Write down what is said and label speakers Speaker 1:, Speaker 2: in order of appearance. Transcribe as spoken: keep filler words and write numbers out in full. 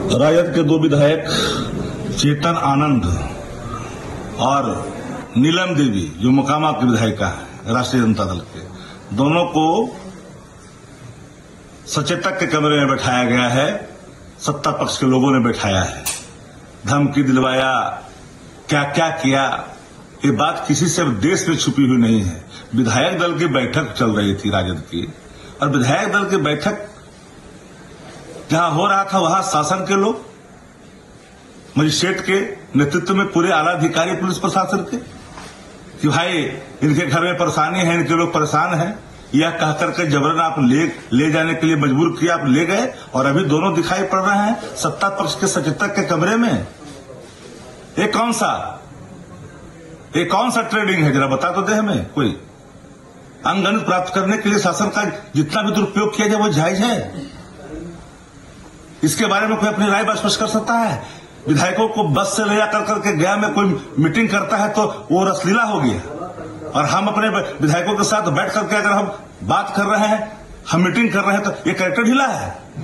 Speaker 1: राजद के दो विधायक चेतन आनंद और नीलम देवी जो मोकामा की विधायिका है राष्ट्रीय जनता दल के, दोनों को सचेतक के कमरे में बैठाया गया है। सत्ता पक्ष के लोगों ने बैठाया है, धमकी दिलवाया, क्या क्या किया, ये बात किसी से देश में छुपी हुई नहीं है। विधायक दल की बैठक चल रही थी राजद की, और विधायक दल की बैठक जहां हो रहा था वहां शासन के लोग, मजिस्ट्रेट के नेतृत्व में पूरे आला अधिकारी पुलिस प्रशासन के, कि भाई इनके घर में परेशानी है, इनके लोग परेशान हैं, यह कहकर के जबरन आप ले ले जाने के लिए मजबूर किया, आप ले गए। और अभी दोनों दिखाई पड़ रहे हैं सत्ता पक्ष के सचेतक के कमरे में। ये कौन सा ये कौन सा ट्रेडिंग है, जरा बता तो दे हमें। कोई अंगगणित प्राप्त करने के लिए शासन का जितना भी दुरुपयोग किया जाए वो जायज है। इसके बारे में कोई अपनी राय स्पष्ट कर सकता है? विधायकों को बस से ले जाकर करके गया में कोई मीटिंग करता है तो वो रसलीला हो गया, और हम अपने विधायकों के साथ बैठ करके अगर हम बात कर रहे हैं, हम मीटिंग कर रहे हैं, तो ये कैरेक्टर ढीला है।